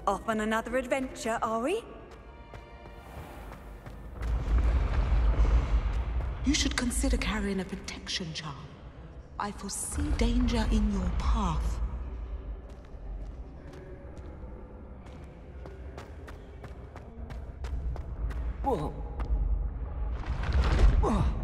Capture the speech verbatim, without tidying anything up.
Off on another adventure, are we? You should consider carrying a protection charm. I foresee danger in your path. Whoa. Whoa.